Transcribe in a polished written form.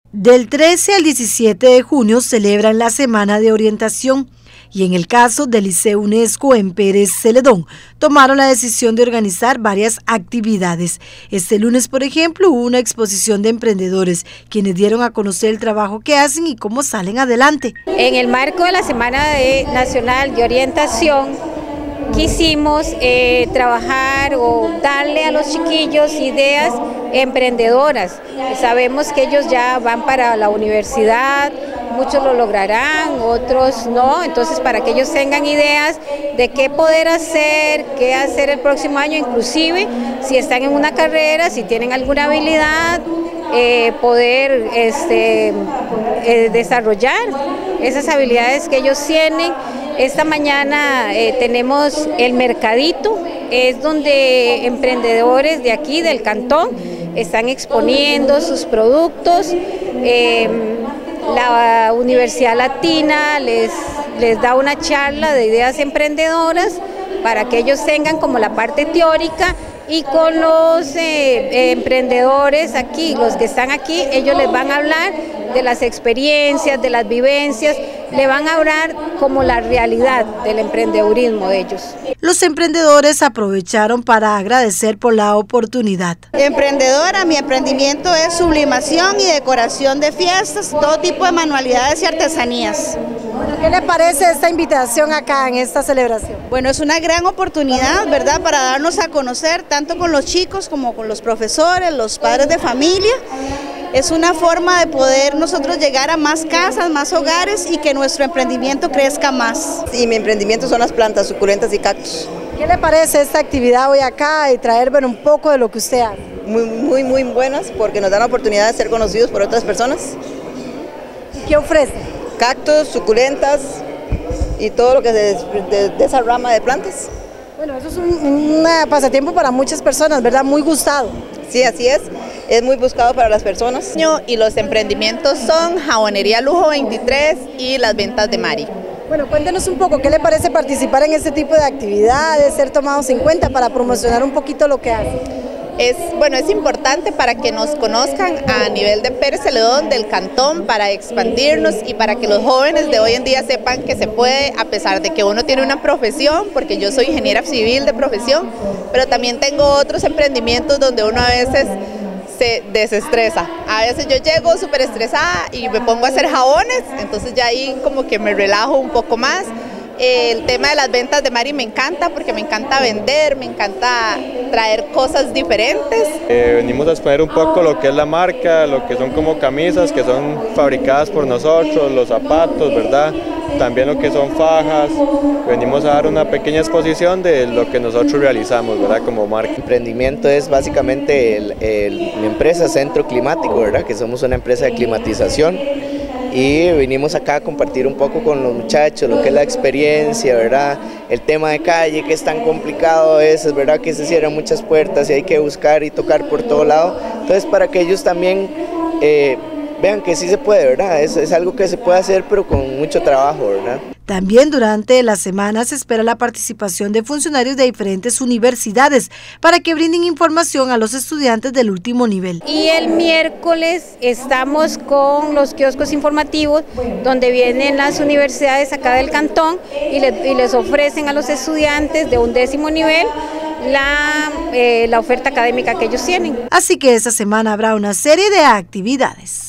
Del 13 al 17 de junio celebran la Semana de Orientación y en el caso del Liceo UNESCO en Pérez Celedón tomaron la decisión de organizar varias actividades. Este lunes, por ejemplo, hubo una exposición de emprendedores quienes dieron a conocer el trabajo que hacen y cómo salen adelante. En el marco de la Semana Nacional de Orientación quisimos trabajar o darle a los chiquillos ideas emprendedoras. Sabemos que ellos ya van para la universidad, muchos lo lograrán, otros no, entonces para que ellos tengan ideas de qué poder hacer, qué hacer el próximo año, inclusive si están en una carrera, si tienen alguna habilidad, poder desarrollar esas habilidades que ellos tienen. Esta mañana tenemos el mercadito, es donde emprendedores de aquí del cantón están exponiendo sus productos. La Universidad Latina les da una charla de ideas emprendedoras para que ellos tengan como la parte teórica, y con los emprendedores aquí, los que están aquí, ellos les van a hablar de las experiencias, de las vivencias, le van a hablar como la realidad del emprendedurismo de ellos. Los emprendedores aprovecharon para agradecer por la oportunidad. Emprendedora, mi emprendimiento es sublimación y decoración de fiestas, todo tipo de manualidades y artesanías. ¿Qué le parece esta invitación acá en esta celebración? Bueno, es una gran oportunidad, ¿verdad?, para darnos a conocer tanto con los chicos como con los profesores, los padres de familia. Es una forma de poder nosotros llegar a más casas, más hogares y que nuestro emprendimiento crezca más. Y mi emprendimiento son las plantas, suculentas y cactus. ¿Qué le parece esta actividad hoy acá y traer un poco de lo que usted hace? Muy buenas, porque nos dan la oportunidad de ser conocidos por otras personas. ¿Qué ofrece? Cactus, suculentas y todo lo que es de esa rama de plantas. Bueno, eso es un pasatiempo para muchas personas, ¿verdad? Muy gustado. Sí, así es muy buscado para las personas. Y los emprendimientos son Jabonería Lujo 23 y las ventas de Mari. Bueno, cuéntenos un poco, ¿qué le parece participar en este tipo de actividades, ser tomados en cuenta para promocionar un poquito lo que hacen? Es importante para que nos conozcan a nivel de Pérez Celedón, del cantón, para expandirnos y para que los jóvenes de hoy en día sepan que se puede, a pesar de que uno tiene una profesión, porque yo soy ingeniera civil de profesión, pero también tengo otros emprendimientos donde uno a veces se desestresa. A veces yo llego súper estresada y me pongo a hacer jabones, entonces ya ahí como que me relajo un poco más. El tema de las ventas de Mari me encanta porque me encanta vender, me encanta traer cosas diferentes. Venimos a exponer un poco lo que es la marca, lo que son como camisas que son fabricadas por nosotros, los zapatos, ¿verdad? También lo que son fajas. Venimos a dar una pequeña exposición de lo que nosotros realizamos, ¿verdad? Como marca. El emprendimiento es básicamente mi empresa Centro Climático, ¿verdad? Que somos una empresa de climatización. Y vinimos acá a compartir un poco con los muchachos lo que es la experiencia, ¿verdad? El tema de calle, que es tan complicado a veces, ¿verdad? Que se cierran muchas puertas y hay que buscar y tocar por todo lado. Entonces, para que ellos también vean que sí se puede, ¿verdad? Es algo que se puede hacer, pero con mucho trabajo, ¿verdad? También durante la semana se espera la participación de funcionarios de diferentes universidades para que brinden información a los estudiantes del último nivel. Y el miércoles estamos con los kioscos informativos, donde vienen las universidades acá del cantón y les ofrecen a los estudiantes de 11º nivel la oferta académica que ellos tienen. Así que esta semana habrá una serie de actividades.